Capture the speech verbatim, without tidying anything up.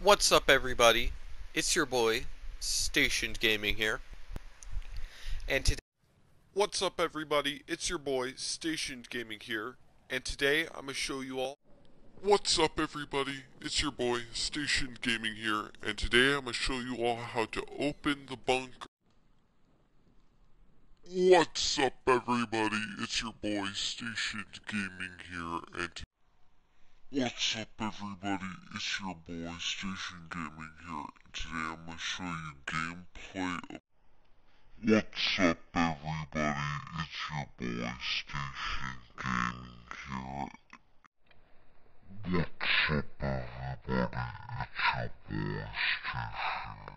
What's up, everybody? It's your boy, Stationed Gaming here. And today, What's up, everybody? It's your boy, Stationed Gaming here. And today, I'm gonna show you all. What's up, everybody? It's your boy, Stationed Gaming here, and today I'm gonna show you all how to open the bunker. What's up, everybody? It's your boy, Stationed Gaming here, and What's up, everybody? It's your boy, Stationed Gaming here, and today I'm gonna show you gameplay of What's up, everybody? It's your boy, Stationed Gaming here. What's up, everybody? It's your boy, Stationed